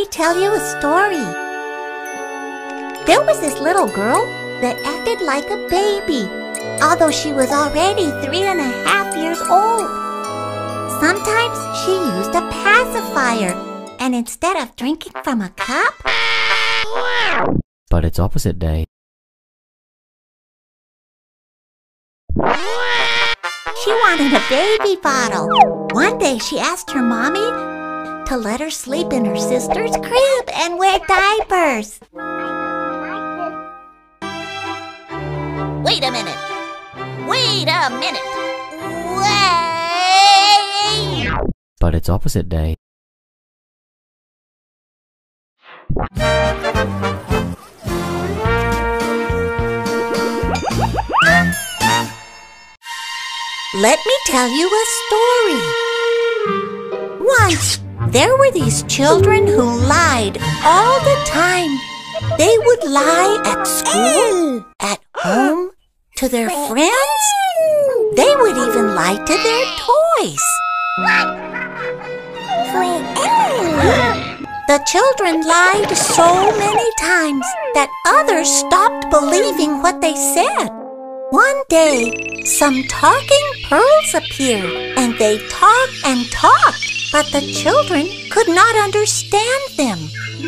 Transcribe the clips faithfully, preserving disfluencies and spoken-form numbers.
tell you a story. There was this little girl that acted like a baby, although she was already three and a half years old. Sometimes she used a pacifier, and instead of drinking from a cup... But it's opposite day. She wanted a baby bottle. One day she asked her mommy to let her sleep in her sister's crib and wear diapers. Wait a minute. Wait a minute. Wait! But it's opposite day. Let me tell you a story. Once, there were these children who lied all the time. They would lie at school, at home, to their friends. They would even lie to their toys. The children lied so many times that others stopped believing what they said. One day, some talking pearls appeared, and they talked and talked, but the children could not understand them.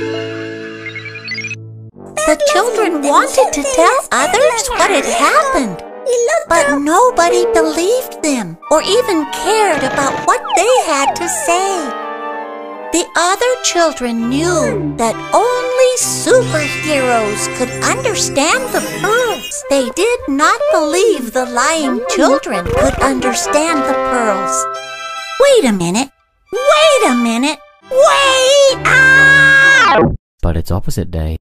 The children wanted to tell others what had happened, but nobody believed them or even cared about what they had to say. The other children knew that only superheroes could understand the pearls. They did not believe the lying children could understand the pearls. Wait a minute. Wait a minute. Wait! Ah! But it's opposite day.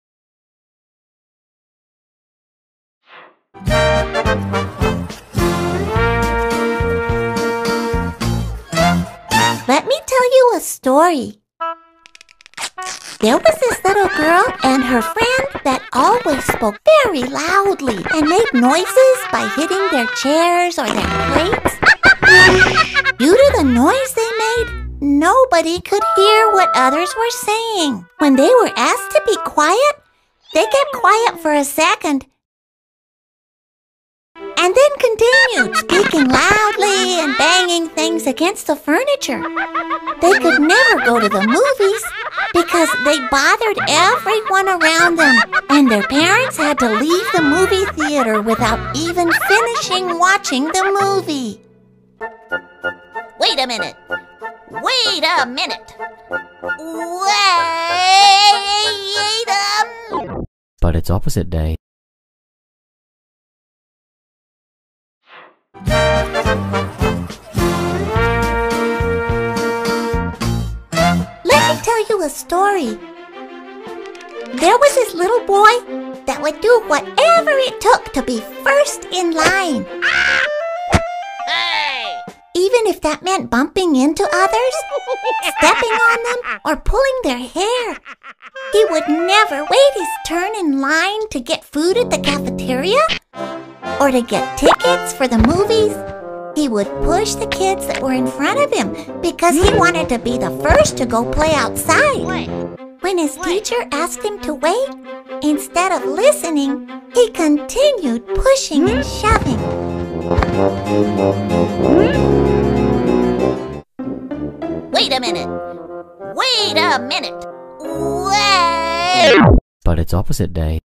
Let me tell you a story. There was this little girl and her friend that always spoke very loudly and made noises by hitting their chairs or their plates. Due to the noise they made, nobody could hear what others were saying. When they were asked to be quiet, they kept quiet for a second and then continued speaking loudly and banging things against the furniture. They could never go to the movies because they bothered everyone around them, and their parents had to leave the movie theater without even finishing watching the movie. Wait a minute. Wait a minute. Wait a minute. But it's opposite day. Let me tell you a story. There was this little boy that would do whatever it took to be first in line. Hey! Even if that meant bumping into others, stepping on them, or pulling their hair. He would never wait his turn in line to get food at the cafeteria or to get tickets for the movies. He would push the kids that were in front of him because he wanted to be the first to go play outside. When his teacher asked him to wait, instead of listening, he continued pushing and shoving. Wait a minute. Wait a minute. Wait! But it's opposite day.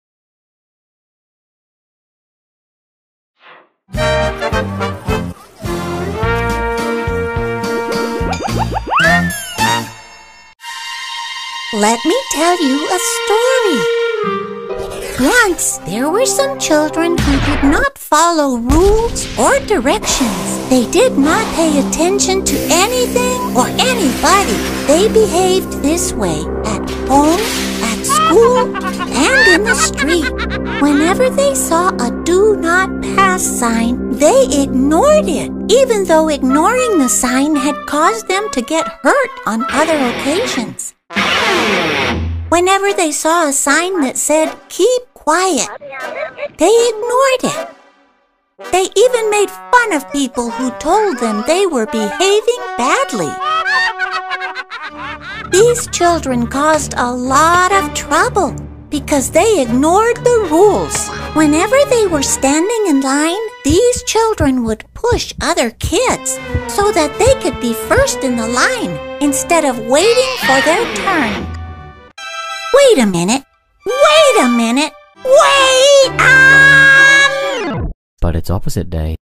Let me tell you a story. Once, there were some children who did not follow rules or directions. They did not pay attention to anything or anybody. They behaved this way at home, at school, and in the street. Whenever they saw a do not pass sign, they ignored it, even though ignoring the sign had caused them to get hurt on other occasions. Whenever they saw a sign that said, keep quiet, they ignored it. They even made fun of people who told them they were behaving badly. These children caused a lot of trouble because they ignored the rules. Whenever they were standing in line, these children would push other kids so that they could be first in the line instead of waiting for their turn. Wait a minute! Wait a minute! Wait! Um... But it's opposite day.